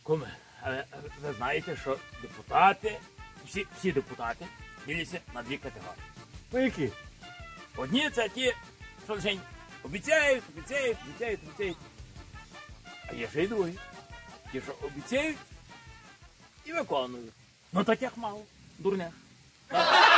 Куме, ви знаєте, що депутати, всі депутати діляться на дві категорії. Ну які? Одні це ті, що лише обіцяють. А є ще й другі. Ті, що обіцяють і виконують. Ну таких мало, дурня.